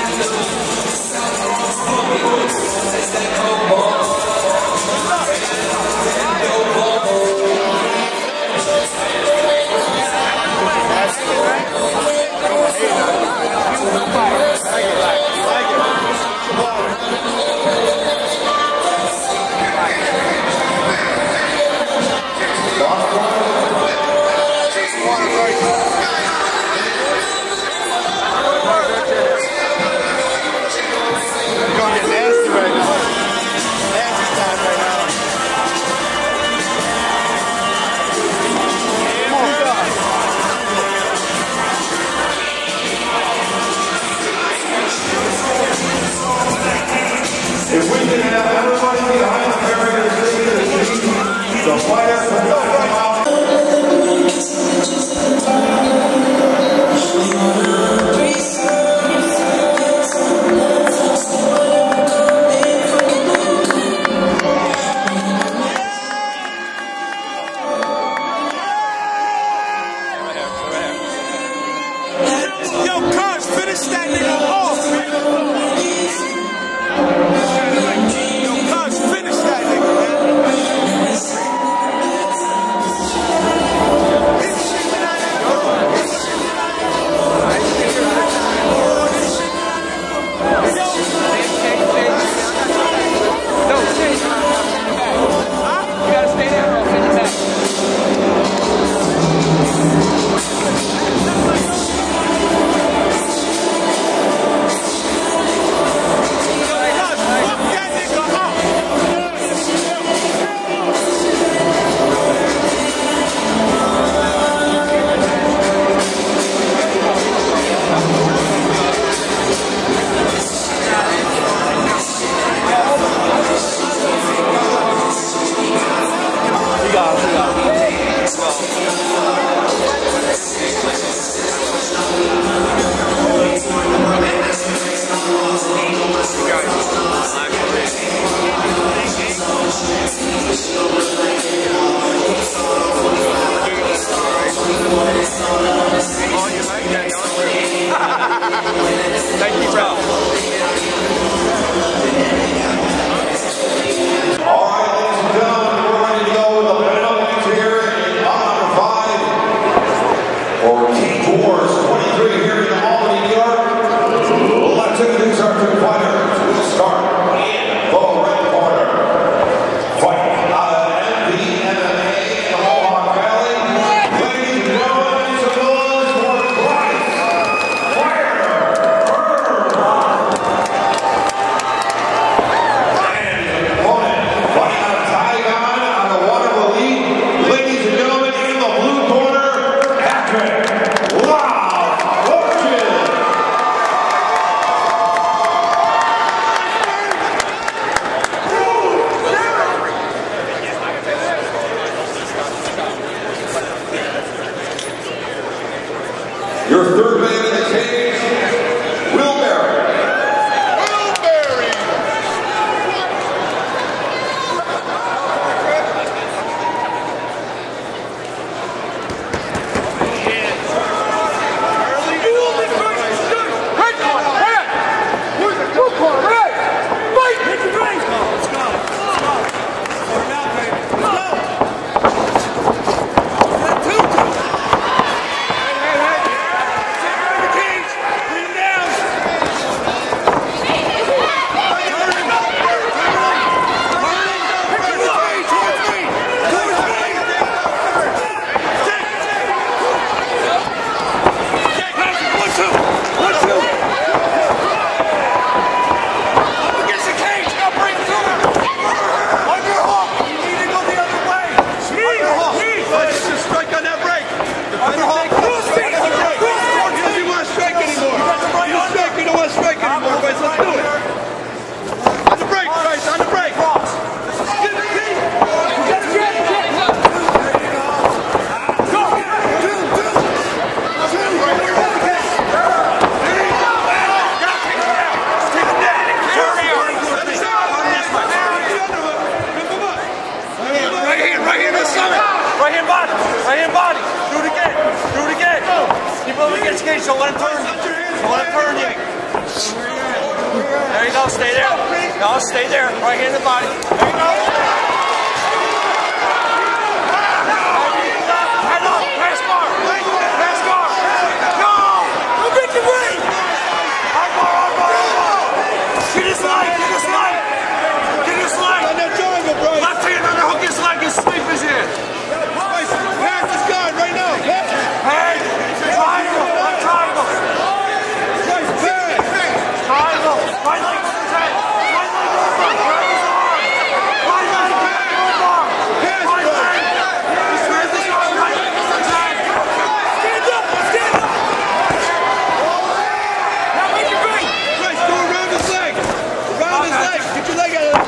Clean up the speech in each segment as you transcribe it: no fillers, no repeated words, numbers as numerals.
Your third man in the cage, Will Berry. Right hand body. Do it again. Do it again. Keep moving against cage. Don't let him turn you. Don't let him turn you. There you go, stay there. No, stay there. Right hand in the body. There you go. Head up, pass guard. Pass guard. No! Go get the ring! Get his leg, get his leg. Get his leg. Left hand underhook his leg and sweep his hand. Pass this guard right now. Hey, triangle, left triangle. Triangle, right leg to his head. Right leg over, grab his arm. Right leg, grab his arm. Right leg. Grab his arm, right leg to his head. Stand up, stand up. Now make your ring. Bryce, go around his leg. Around his leg. Get your leg out of there.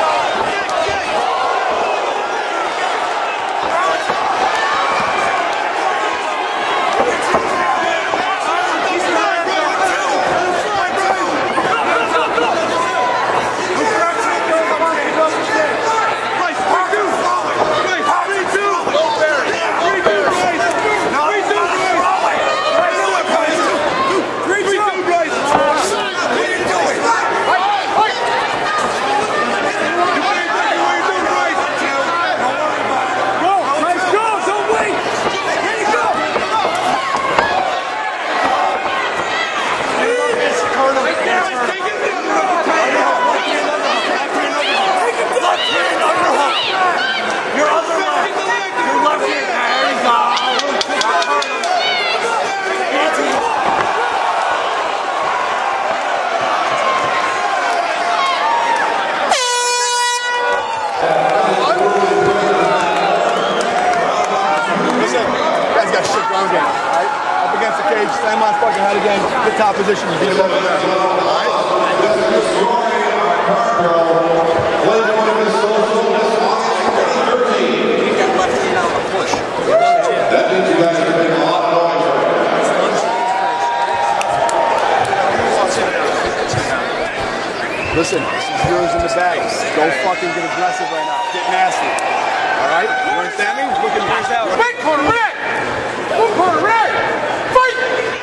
Slam on his fucking head again, get top position, and beat him over the ground. Alright? That means you guys are making a lot of noise. Listen, this is yours in the bag. Go fucking get aggressive right now. Get nasty. Alright? You understand me? Look at this out. Red corner, red! Blue corner, red! Fight!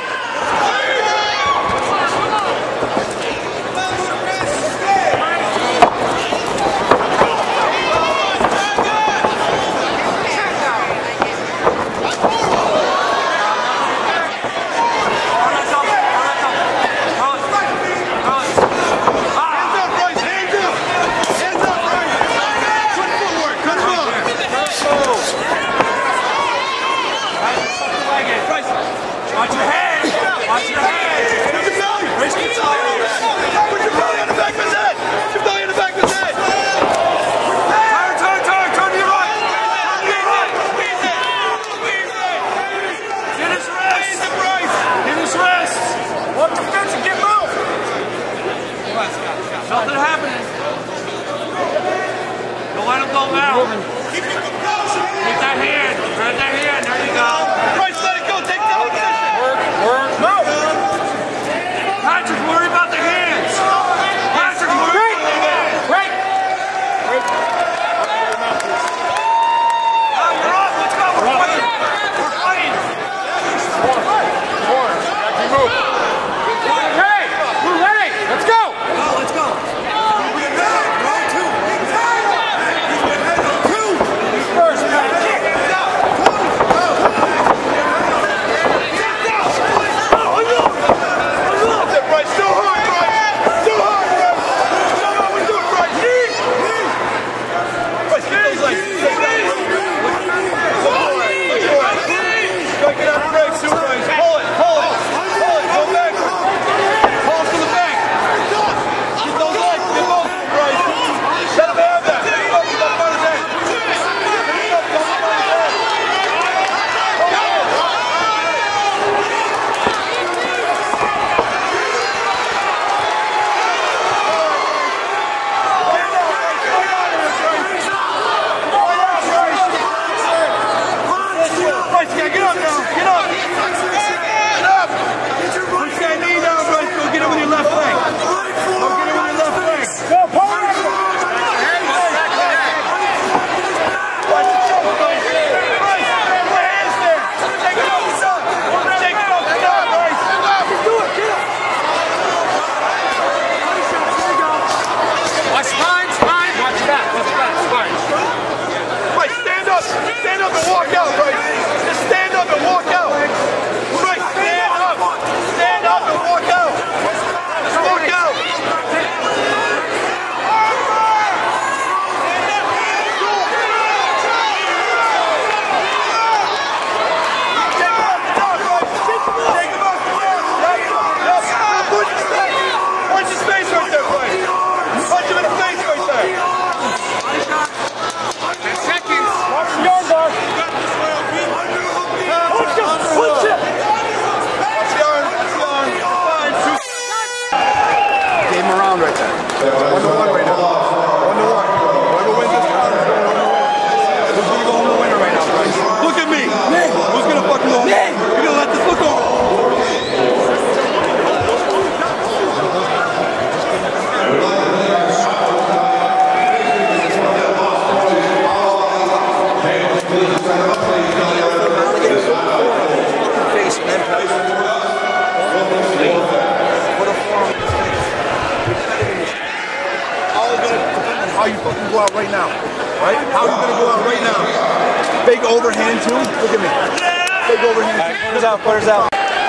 Watch your head! Watch your head! Put your belly! Raise your belly! Put your belly on the back of his head! Put your belly on the back of his head! Turn to your right! Turn to your right! Get his wrist! Get his wrist! Walk the fence and get moved! Nothing happening. Don't let him go out. Keep your composure! Get that hand. Grab that hand. There you go. Bryce, let it go. Take that position. go out right now? Right? How are you gonna go out right now? Big overhand too. Look at me. Big overhand. All right, quarters out, quarters out.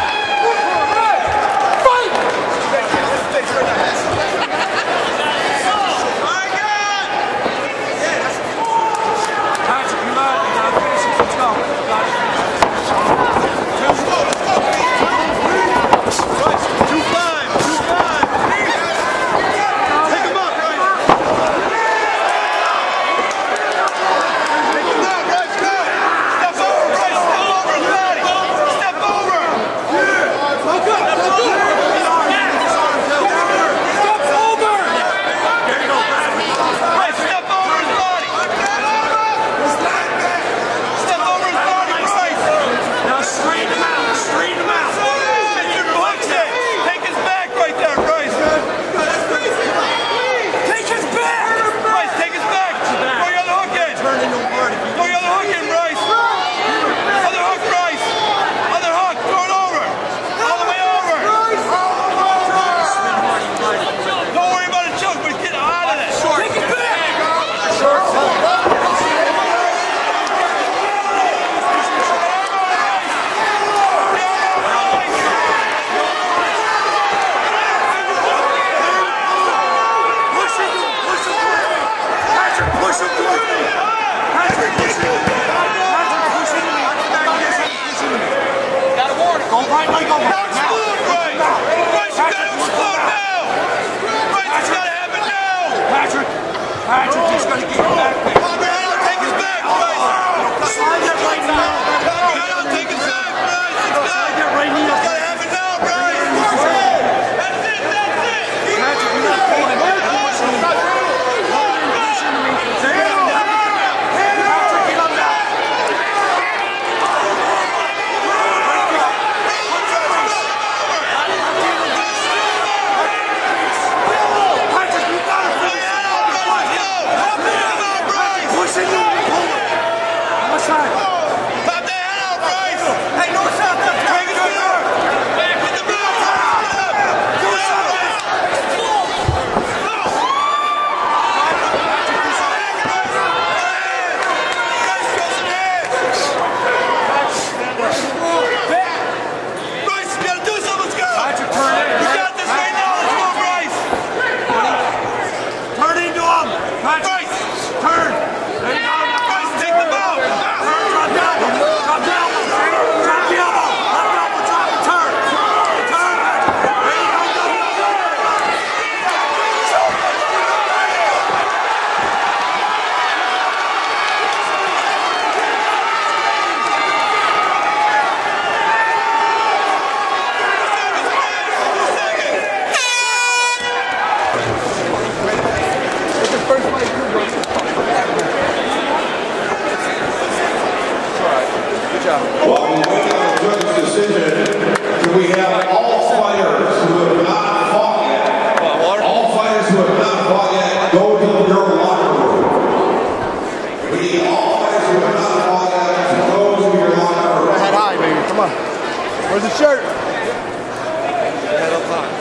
Patrick just got to get back there. Take his back, Bryce. Slide that right now. Take his back, Bryce. Slide that right knee up. Gotta have it now, Bryce. That's it, that's it. Patrick, you're not pulling him. Hold in position to me. Take it up now. Patrick, get up now. Patrick, you got it. Push it, one side. Pop that head out, Bryce. Hey, north south, left. Take it over. Back with the ball. Do it, Bryce, you gotta do something. Let's go. Patrick, turn in. You got this right now. Let's go, Bryce. Turn into him. Patrick, turn. There you go. Bryce, take the ball. Turn, drop the elbow. Drop the elbow. Drop the elbow. Left elbow, drop it. Turn. Turn. There you go. While we wait on the judge's decision, do we have all fighters who have not fought yet? All fighters who have not fought yet, go to your locker room. We need all fighters who have not fought yet to go to your locker room. Head high, baby. Come on. Where's the shirt? Head up high.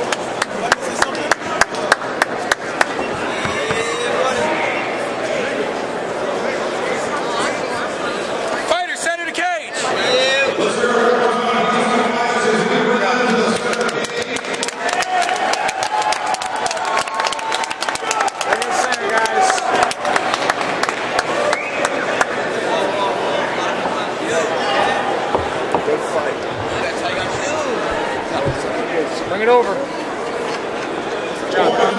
Bring it over. Good job.